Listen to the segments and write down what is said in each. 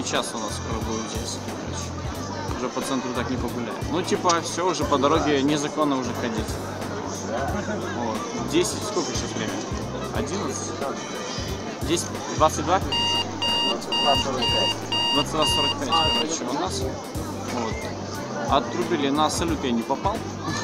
час у нас скоро будет здесь. Короче. Уже по центру так не погуляем. Ну, типа, все, уже по дороге незаконно уже ходить. Вот. 10, сколько сейчас времени? 11? 10, 22? 22:45, короче, у нас. Вот. Отрубили на салют, я не попал.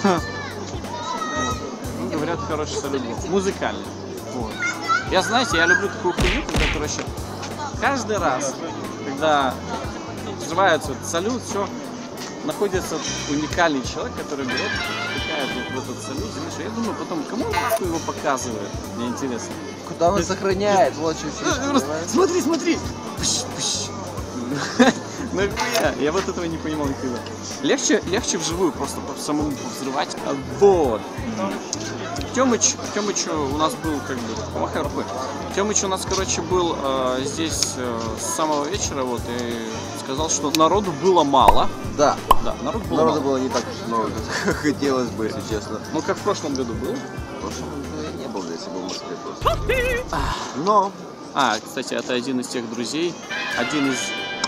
Говорят, хороший салют был. Музыкальный. Вот. Я, знаете, я люблю такую хуйню, когда, короче, каждый раз, когда взрывается салют, все, находится уникальный человек, который берет, втыкает вот в этот салют. Знаешь, я думаю, потом, кому нахуй его показывает? Мне интересно. Куда он сохраняет? Вот что. Смотри, смотри! Пш, пш. Ну я вот этого не понимал никогда. Легче вживую просто самому взрывать. Вот. Тёмыч у нас был, как бы, помахай рукой. Тёмыч у нас, короче, был здесь с самого вечера, вот, и сказал, что народу было мало. Да. Да, народу было не так много, как хотелось бы, если честно. Ну, как в прошлом году было. В прошлом году я не был здесь, я был в Москве просто. Но... Кстати, это один из тех друзей, один из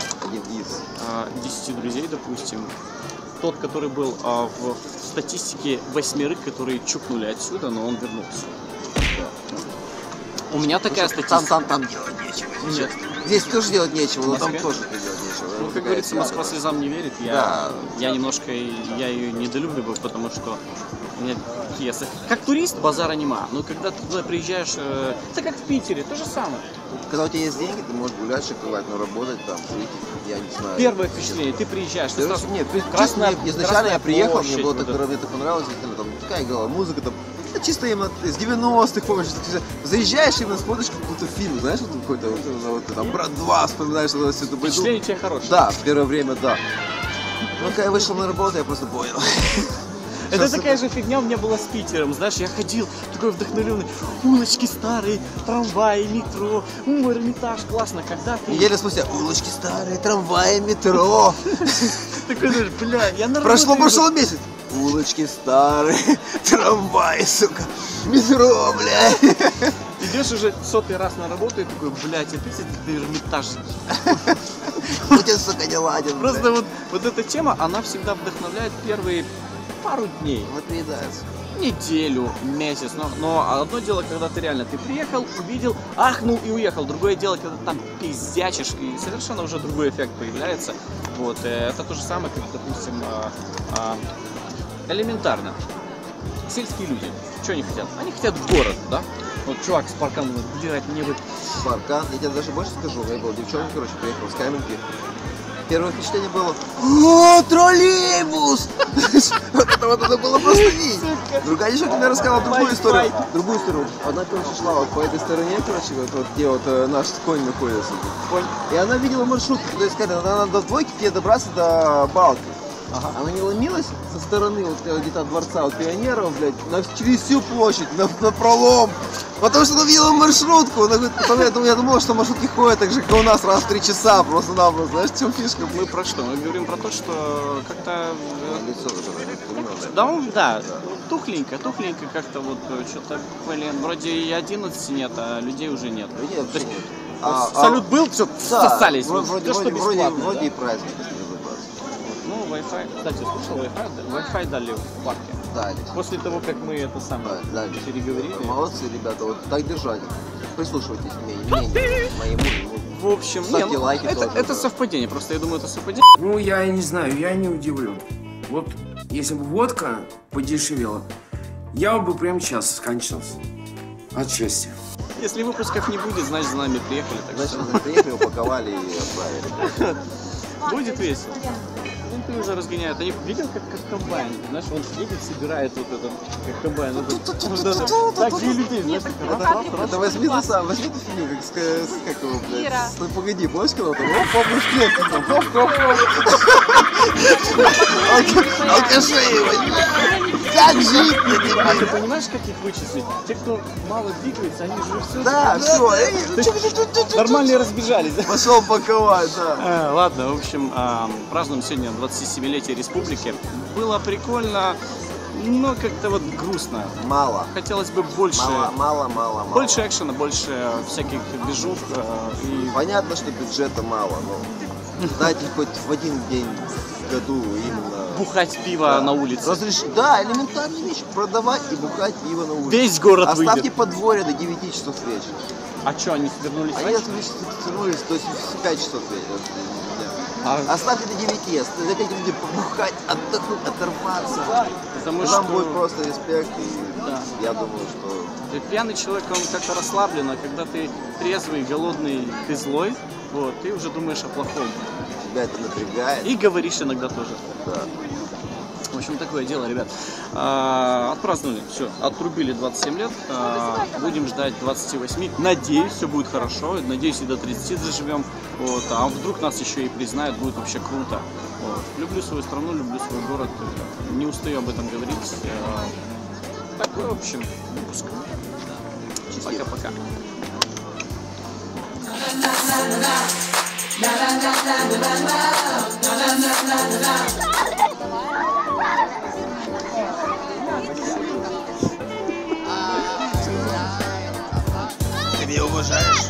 10 друзей, допустим. Тот, который был в статистике 8, которые чукнули отсюда, но он вернулся. Да. У меня такая статистика. Там делать нечего. Нет. Здесь тоже делать нечего, но там тоже делать нечего. Ну, как говорится, Москва слезам не верит. Я немножко, я ее недолюбливаю, потому что у меня такие... Как турист, базара нема. Но когда ты туда приезжаешь, это как в Питере, то же самое. Когда у тебя есть деньги, ты можешь гулять, шиковать, но работать там, жить, я не знаю. Первое впечатление, ты приезжаешь, ты сразу... Нет, изначально я приехал, мне было так понравилось, там такая играла музыка, там, чисто именно из 90-х, помнишь, заезжаешь именно, смотришь какой-то фильм, знаешь, вот какой-то, вот, там, «Брат 2», вспоминаешь, что это все. Впечатление у тебя хорошее. Да, в первое время, да. Но когда я вышел на работу, я просто понял. Это такая же фигня у меня была с Питером, знаешь, я ходил такой вдохновленный, улочки старые, трамваи, метро, Эрмитаж, классно, когда ты... Неделю спустя, улочки старые, трамваи, метро. Такой, знаешь, бля, я на Прошел месяц. Улочки старые, трамваи, сука, метро, бля. Идешь уже 100-й раз на работу и такой, блядь, опять этот Эрмитаж. Путин, сука, не ладен. Просто вот эта тема, она всегда вдохновляет первые пару дней. Вот приедается. Неделю, месяц. Но одно дело, когда ты реально приехал, увидел, ахнул и уехал. Другое дело, когда ты там пиздячишь, и совершенно уже другой эффект появляется. Вот, это то же самое, как, допустим, элементарно. Сельские люди, что они хотят? Они хотят в город, да? Вот чувак с парканом, блядь, мне бы... Паркан, я тебе даже больше скажу, у меня была девчонка, короче, приехала с Каменки. Первое впечатление было: о, троллейбус! Вот это было просто не. Другая девчонка мне рассказала другую историю. Она, короче, шла вот по этой стороне, короче, вот где вот наш конь находится. И она видела маршрутку, то есть, надо до двойки тебе добраться до Балки. Она не ломилась со стороны вот где-то дворца вот пионеров, блядь, через всю площадь, на пролом. Потому что она видела маршрутку. Она говорит, потом я думал, что маршрутки ходят так же, как у нас, раз в 3 часа. Просто-напросто. Знаешь, в чем фишка? Мы про что? Мы говорим про то, что как-то... Да, тухленько как-то вот что-то, блин, вроде и 11 нет, а людей уже нет. Салют был, все, сосались. Вроде и праздник. Ну, Wi-Fi, кстати, слушал, Wi-Fi дали в парке. Дали. После того, как мы это самое переговорили. Молодцы, ребята, вот так держать. Прислушивайтесь к моему. В общем, лайки это совпадение, просто я думаю, это совпадение. Ну, я не знаю, я не удивлен. Вот, если бы водка подешевела, я бы прямо сейчас скончался. От счастья. Если выпусков не будет, значит, за нами приехали. Значит, за нами приехали, упаковали и отправили. Будет весело. Ты уже разгоняют. Они видел, как комбайн, знаешь, он едет, собирает вот это, как комбайн. Так же и людей, знаешь, это возьми ты сам, возьми ты фильм, как его, блядь, стой, погоди, помнишь, когда там, помнишь, клетки там, алкаши его, как жить мне теперь? А ты понимаешь, как их вычислить? Те, кто мало двигается, они же все... Да, все, нормально разбежались. Пошел паковать, да. Ладно, в общем, празднуем сегодня 27-летие республики. Было прикольно, но как-то вот грустно. Мало. Хотелось бы больше. Мало. Больше экшена, больше всяких движух. Понятно, что бюджета мало, но дайте хоть в один день в году именно... Бухать пиво на улице. Да, элементарная вещь. Продавать и бухать пиво на улице. Весь город Оставьте выйдет. подворье до 9 часов вечера. А что, они свернулись Они раньше? вернулись до 5 часов вечера. А, Оставьте до 9, дайте людям побухать, отдохнуть, оторваться. потому Там что будет просто респект, и Да. я думаю, что... ты пьяный человек, он как-то расслаблен, а когда ты трезвый, голодный, ты злой, вот, ты уже думаешь о плохом. тебя это напрягает. И говоришь иногда тоже. Да. В общем, такое дело, ребят. Отпраздновали, все, отрубили 27 лет, будем ждать 28. Надеюсь, все будет хорошо, надеюсь, и до 30 заживем. Вот. А вдруг нас еще и признают, будет вообще круто. Вот. Люблю свою страну, люблю свой город, не устаю об этом говорить. Такой, в общем, выпуск. Пока-пока. Ты меня уважаешь?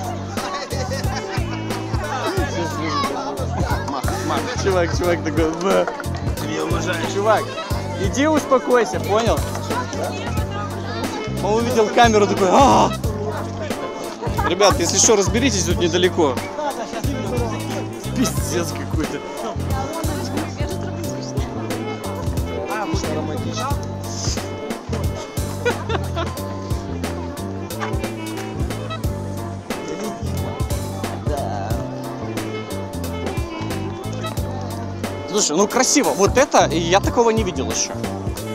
Чувак такой, «Ба». Ты меня уважаешь? Чувак, иди успокойся, понял? Он увидел камеру, такой, «А!» Ребят, если что, разберитесь, тут недалеко. Пиздец какой-то. Романтично. Слушай, ну красиво. Вот это я такого не видел еще.